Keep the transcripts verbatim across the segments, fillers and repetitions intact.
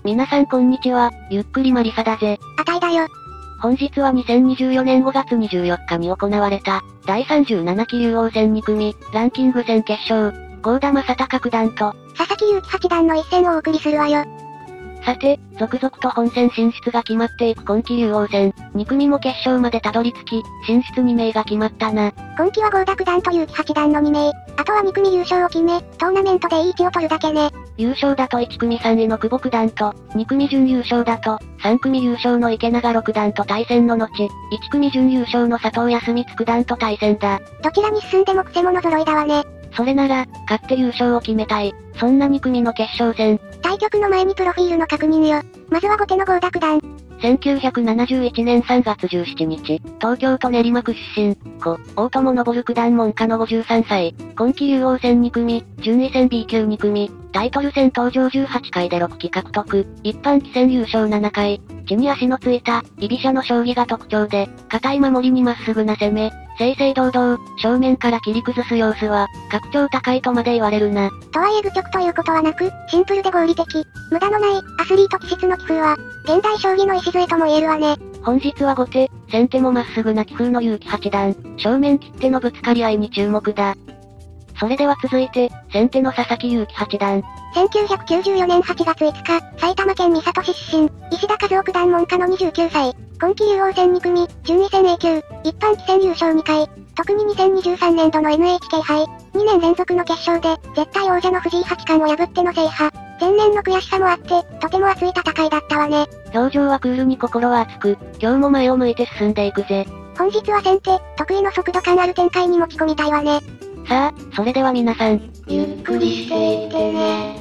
皆さんこんにちは、ゆっくりマリサだぜ。 あたいだよ。 本日はにせんにじゅうよねんごがつにじゅうよっかに行われた、だいさんじゅうななき竜王戦に組、ランキング戦決勝、郷田正孝九段と、 佐々木勇気八段の一戦をお送りするわよ。 さて、続々と本戦進出が決まっていく今季竜王戦、に組も決勝までたどり着き、進出に名が決まったな。 今季は郷田九段と勇気八段のに名、あとはに組優勝を決め、トーナメントでいい位置を取るだけね。 優勝だといち組さんいの久保九段と、に組準優勝だと、さん組優勝の池永六段と対戦の後、いち組準優勝の佐藤康光九段と対戦だ。 どちらに進んでもクセ者揃いだわね。 それなら、勝って優勝を決めたい。そんなに組の決勝戦。 対局の前にプロフィールの確認よ。まずは後手の郷田九段。 せんきゅうひゃくななじゅういちねんさんがつじゅうしちにち、東京都練馬区出身、故、大友昇九段門下のごじゅうさんさい、今季竜王戦に組、順位戦 ビー級に組、タイトル戦登場じゅうはちかいでろっき獲得、一般棋戦優勝ななかい、地に足のついた、居飛車の将棋が特徴で、堅い守りにまっすぐな攻め、正々堂々、正面から切り崩す様子は、格調高いとまで言われるな。 とはいえ愚直ということはなく、シンプルで合理的、無駄のない、アスリート気質の棋風は、現代将棋の礎とも言えるわね。 本日は後手、先手もまっすぐな棋風の結城八段、正面切手のぶつかり合いに注目だ。それでは続いて、先手の佐々木勇気八段。 せんきゅうひゃくきゅうじゅうよねんはちがついつか、埼玉県三郷市出身、石田和夫九段門下のにじゅうきゅうさい、今季竜王戦に組、順位戦 エー級、一般棋戦優勝にかい、特ににせんにじゅうさんねんどの エヌエイチケー 杯、にねん連続の決勝で、絶対王者の藤井八冠を破っての制覇。前年の悔しさもあって、とても熱い戦いだったわね。 表情はクールに心は熱く、今日も前を向いて進んでいくぜ。 本日は先手、得意の速度感ある展開に持ち込みたいわね。 さあ、それでは皆さん、 ゆっくりしていってね。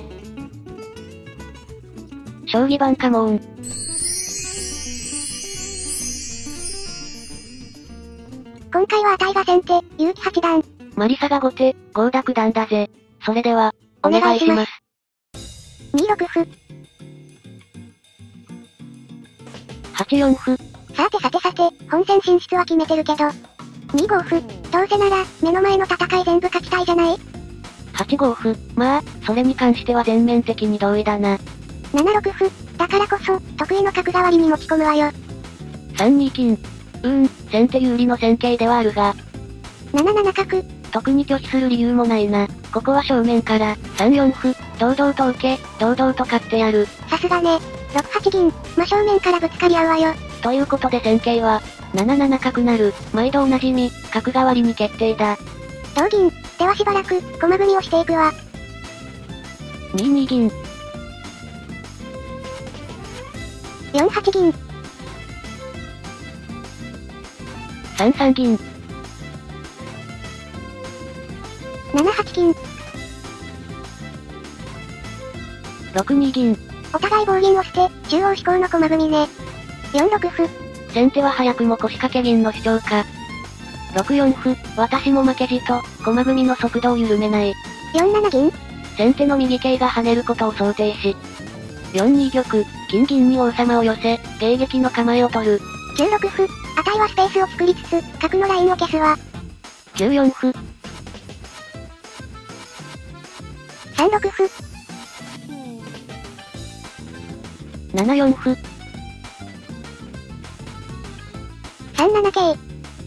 将棋盤カモン。 今回はあたいが先手、勇気八段。 マリサが後手、郷田九段だぜ。それでは、お願いします。 にろく歩。 はちよん歩。 さてさてさて、本戦進出は決めてるけど。にご歩。どうせなら、目の前の戦い全部勝ちたいじゃない？ はちご歩。まあ、それに関しては全面的に同意だな。 ななろく歩。だからこそ、得意の角換わりに持ち込むわよ。 さんに金。うーん、先手有利の戦型ではあるが。 なななな角。 特に拒否する理由もないな。ここは正面から、さんよん歩。堂々と受け、堂々と勝ってやる。 さすがね。ろくはち銀。真正面からぶつかり合うわよ。 ということで戦型は、なななな角成、毎度おなじみ、角換わりに決定だ。 同銀。ではしばらく、駒組みをしていくわ。 にに銀。 よんはち銀。 さんさん銀。 ななはち金。 ろくに銀。 お互い棒銀を捨て、中央飛行の駒組みね。よんろく歩。 先手は早くも腰掛け銀の主張か。ろくよん歩。私も負けじと、駒組みの速度を緩めない。 よんなな銀。 先手の右桂が跳ねることを想定し。よんに玉。金銀に王様を寄せ、迎撃の構えを取る。 きゅうろく歩。あたいはスペースを作りつつ、角のラインを消すわ。 きゅうよん歩。 さんろく歩。 ななよん歩。 さんなな桂。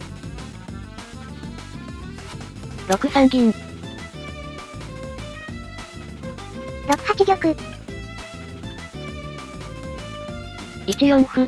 ろくさん銀。 ろくはち玉。 いちよん歩。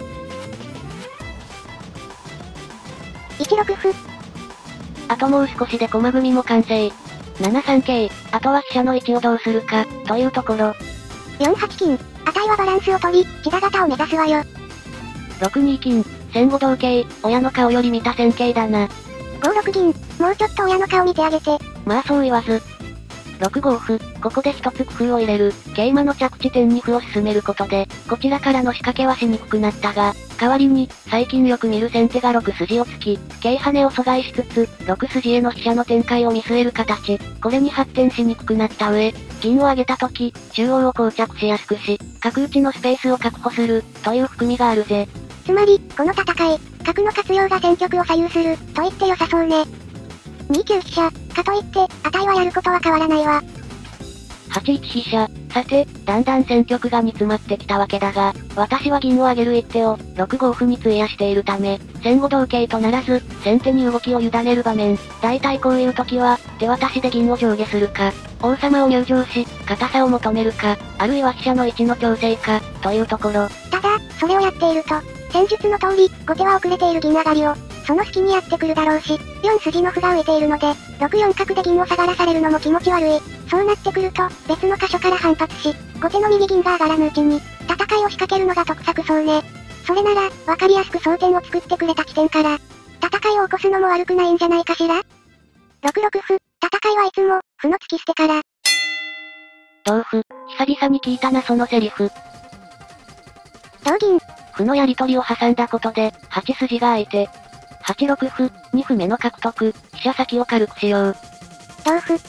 いちろく歩。 あともう少しで駒組みも完成。ななさん桂。あとは飛車の位置をどうするか、というところ。 よんはち金。あたいはバランスを取り、千田型を目指すわよ。 ろくに金。戦後同桂。親の顔より見た戦型だな。 ごろく銀。もうちょっと親の顔見てあげて。 まあそう言わず。ろくご歩。ここで一つ工夫を入れる。桂馬の着地点に歩を進めることで、こちらからの仕掛けはしにくくなったが、代わりに、最近よく見る先手がろく筋を突き、桂跳ねを阻害しつつ、ろく筋への飛車の展開を見据える形。これに発展しにくくなった上、銀を上げた時、中央を膠着しやすくし、角打ちのスペースを確保する、という含みがあるぜ。 つまり、この戦い、角の活用が戦局を左右する、と言って良さそうね。にきゅう飛車、かといって、あたいはやることは変わらないわ。 はちいち飛車。さて、だんだん戦局が煮詰まってきたわけだが、私は銀を上げる一手を、ろくご歩に費やしているため、戦後同桂とならず、先手に動きを委ねる場面。大体こういう時は、手渡しで銀を上下するか、王様を入城し、硬さを求めるか、あるいは飛車の位置の調整か、というところ。 ただ、それをやっていると、戦術の通り、後手は遅れている銀上がりを、その隙にやってくるだろうし、よん筋の歩が浮いているので、ろくよん角で銀を下がらされるのも気持ち悪い。そうなってくると、別の箇所から反発し、後手の右銀が上がらぬうちに、戦いを仕掛けるのが得策そうね。それなら、わかりやすく争点を作ってくれた地点から、戦いを起こすのも悪くないんじゃないかしら？ ろくろく歩、戦いはいつも、歩の突き捨てから。 同歩、久々に聞いたなそのセリフ。 同銀。 歩のやり取りを挟んだことで、はち筋が空いて、はちろく歩、に歩目の獲得、飛車先を軽くしよう。 同歩。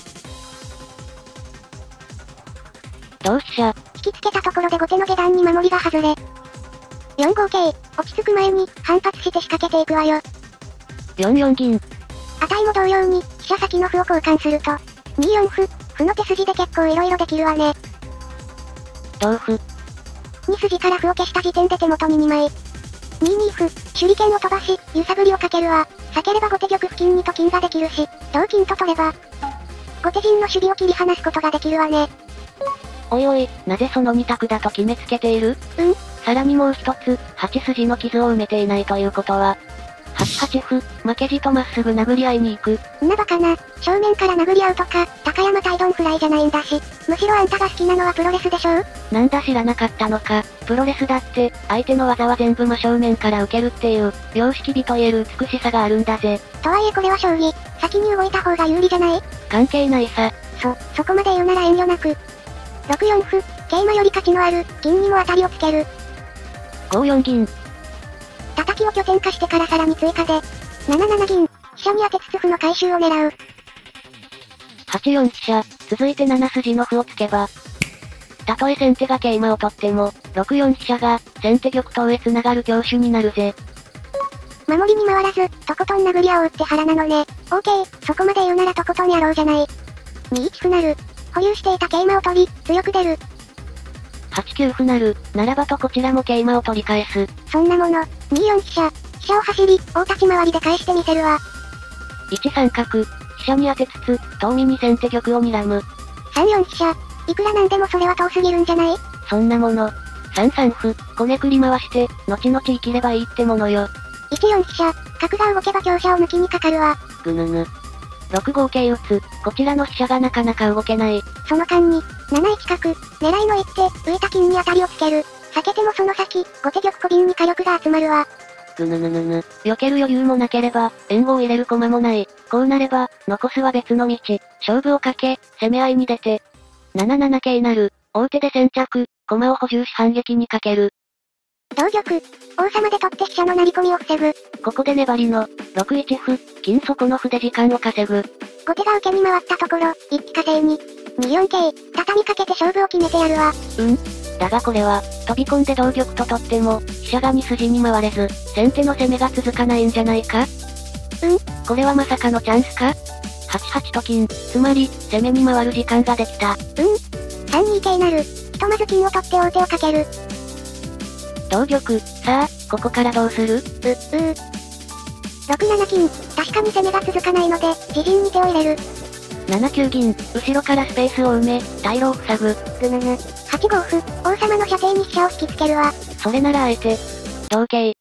同飛車。 引きつけたところで後手の下段に守りが外れ。よんご桂、落ち着く前に、反発して仕掛けていくわよ。 よんよん銀。 値も同様に、飛車先の歩を交換すると、によん歩、歩の手筋で結構色々できるわね。 同歩。 に筋から歩を消した時点で手元ににまい。にに歩、手裏剣を飛ばし、揺さぶりをかけるわ。避ければ後手玉付近にと金ができるし、同金と取れば、後手陣の守備を切り離すことができるわね。 おいおい、なぜそのに択だと決めつけている？ うん？ さらにもう一つ、はち筋の傷を埋めていないということは、はちはち歩、負けじとまっすぐ殴り合いに行く。 んなバカな、正面から殴り合うとか、高山対ドンフライじゃないんだし、むしろあんたが好きなのはプロレスでしょ？ なんだ知らなかったのか。プロレスだって、相手の技は全部真正面から受けるっていう、良識美と言える美しさがあるんだぜ。 とはいえこれは将棋、先に動いた方が有利じゃない？ 関係ないさ。 そ、そこまで言うなら遠慮なく。ろくよん歩、桂馬より価値のある、銀にも当たりをつける。 ごよん銀。 叩きを拠点化してからさらに追加で、なななな銀、飛車に当てつつ歩の回収を狙う。 はちよん飛車、続いてなな筋の歩をつけば、たとえ先手が桂馬を取っても、ろくよん飛車が、先手玉頭へ繋がる強手になるぜ。 守りに回らず、とことん殴り合おうって腹なのね。オーケー、そこまで言うならとことんやろうじゃない。にいち歩なる。保有していた桂馬を取り、強く出る。 はちきゅう歩なる。ならばとこちらも桂馬を取り返す。 そんなもの、によん飛車。飛車を走り、大立ち回りで返してみせるわ。 いちさん角。飛車に当てつつ、遠見に先手玉を睨む。 さんよん飛車。いくらなんでもそれは遠すぎるんじゃない？ そんなもの。さんさん歩。こねくり回して、後々生きればいいってものよ。 いちよん飛車。角が動けば香車を抜きにかかるわ。 ぐぬぬ。ろくご桂打つ。こちらの飛車がなかなか動けない。 その間に、なないち角。狙いの一手、浮いた金に当たりをつける。避けてもその先、後手玉小瓶に火力が集まるわ。 ぐぬぬぬぬ。避ける余裕もなければ、援護を入れる駒もない。こうなれば、残すは別の道。勝負をかけ、攻め合いに出て。なななな桂なる。大手で先着、駒を補充し反撃にかける。 同玉。王様で取って飛車の成り込みを防ぐ。 ここで粘りの、ろくいち歩、金底の歩で時間を稼ぐ。 後手が受けに回ったところ、一気稼いに。によん桂、畳みかけて勝負を決めてやるわ。 うんだがこれは、飛び込んで同玉と取っても、飛車がに筋に回れず、先手の攻めが続かないんじゃないか？ うんこれはまさかのチャンスか？はちはちと金、つまり、攻めに回る時間ができた。 うんさんに桂なる。ひとまず金を取って王手をかける。 同玉、さあ、ここからどうする？う、うー。ろくなな金、確かに攻めが続かないので、自陣に手を入れる。 ななきゅう銀、後ろからスペースを埋め、退路を塞ぐ。 ぐぬぬ。はちご歩、王様の射程に飛車を引きつけるわ。 それならあえて、同桂。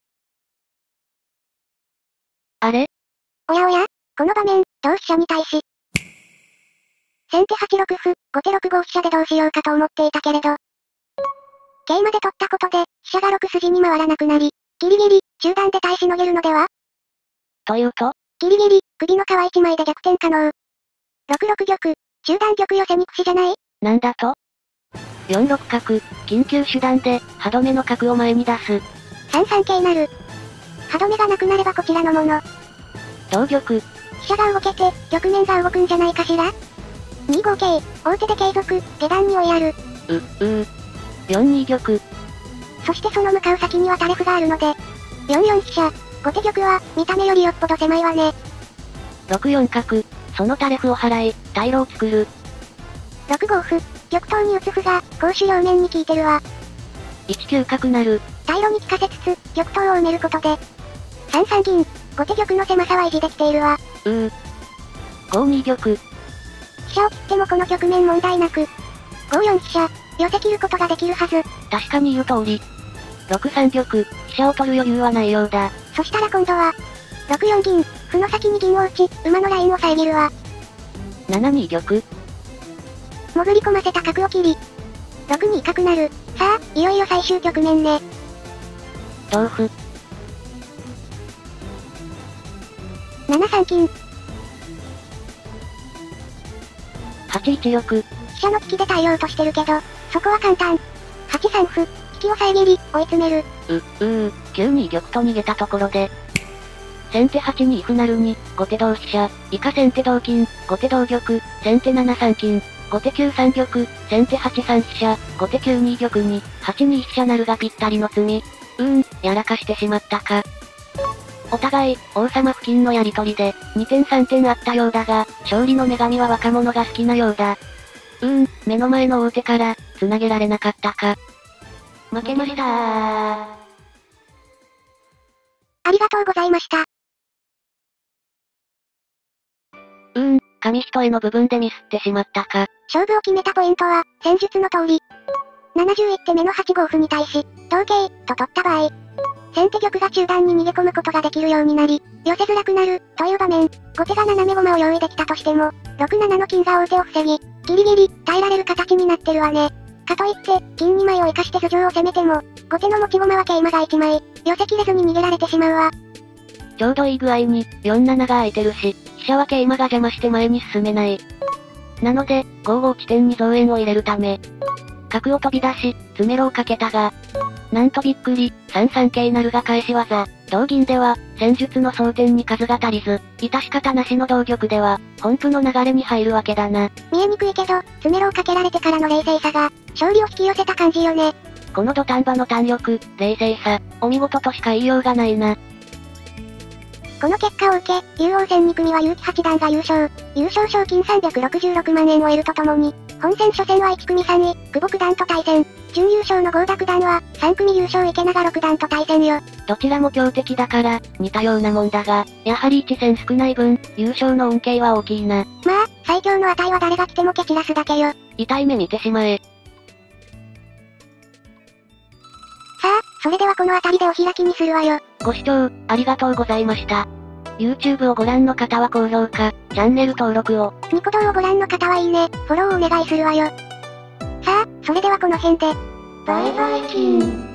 あれ？ おやおや？この場面、同飛車に対し。先手はちろく歩、後手ろくご飛車でどうしようかと思っていたけれど。桂馬で取ったことで、飛車がろく筋に回らなくなり、ギリギリ、中段で耐えしのげるのでは？ というと？ ギリギリ、首の皮一枚で逆転可能。ろくろく玉、中段玉寄せにくしじゃない？ なんだと？よんろく角、緊急手段で、歯止めの角を前に出す。 さんさん桂なる。歯止めがなくなればこちらのもの。 同玉。 飛車が動けて、玉面が動くんじゃないかしら？にご桂、大手で継続、下段に追いやる。 う、うー。よんに玉。 そしてその向かう先にはタレフがあるので、よんよん飛車、後手玉は、見た目よりよっぽど狭いわね。 ろくよん角、そのタレフを払い、退路を作る。 ろくご歩、玉頭に打つ歩が、攻守両面に効いてるわ。 いち九角成。 退路に効かせつつ、玉頭を埋めることで、さん三銀、後手玉の狭さは維持できているわ。 うー。ご二玉。 飛車を切ってもこの局面問題なく、ご四飛車、寄せ切ることができるはず。 確かに言う通り。ろく三玉、飛車を取る余裕はないようだ。 そしたら今度は、ろく四銀、歩の先に銀を打ち、馬のラインを遮るわ。 なな二玉。 潜り込ませた角を切り、ろく二角成。さあ、いよいよ最終局面ね。 同歩。 なな三金。 はち一玉。 飛車の利きで対応としてるけど、そこは簡単。はち三歩、引きを遮り、追い詰める。 う、うー、きゅう二玉と逃げたところで。先手はち二歩成に、後手同飛車、以下先手同金、後手同玉、先手なな三金、後手きゅう三玉、先手はち三飛車、後手きゅう二玉に、はち二飛車成がぴったりの詰み。うーん、やらかしてしまったか。お互い、王様付近のやりとりで、にてんさんてんあったようだが、勝利の女神は若者が好きなようだ。うーん、目の前の大手から、繋げられなかったか。負けましたー。 ありがとうございました。 うーん、紙一重の部分でミスってしまったか。 勝負を決めたポイントは、戦術の通り。ななじゅういち手目のはち五歩に対し、同桂、と取った場合、先手玉が中段に逃げ込むことができるようになり、寄せづらくなる、という場面、後手が斜め駒を用意できたとしても、ろく七の金が王手を防ぎ、ギリギリ、耐えられる形になってるわね。かといって、金に枚を生かして頭上を攻めても、後手の持ち駒は桂馬がいち枚、寄せきれずに逃げられてしまうわ。 ちょうどいい具合に、よん七が空いてるし、飛車は桂馬が邪魔して前に進めない。なので、ご五地点に増援を入れるため、角を飛び出し、詰めろをかけたが、なんとびっくり、三三桂成が返し技。同銀では、戦術の争点に数が足りず、致し方なしの同玉では、本譜の流れに入るわけだな。 見えにくいけど、詰めろをかけられてからの冷静さが、勝利を引き寄せた感じよね。 この土壇場の弾力、冷静さ、お見事としか言いようがないな。 この結果を受け、竜王戦に組は結城八段が優勝。優勝賞金さんびゃくろくじゅうろくまんえんを得るとともに、本戦初戦はいち組さんい、久保九段と対戦。準優勝の郷田九段は、さん組優勝池永六段と対戦よ。 どちらも強敵だから、似たようなもんだが、やはりいち戦少ない分、優勝の恩恵は大きいな。 まあ、最強の値は誰が来ても蹴散らすだけよ。 痛い目見てしまえ。 さあ、それではこの辺りでお開きにするわよ。 ご視聴、ありがとうございました。YouTube をご覧の方は高評価、チャンネル登録を。 ニコ動をご覧の方はいいね、フォローをお願いするわよ。さあ、それではこの辺で。 バイバイキン。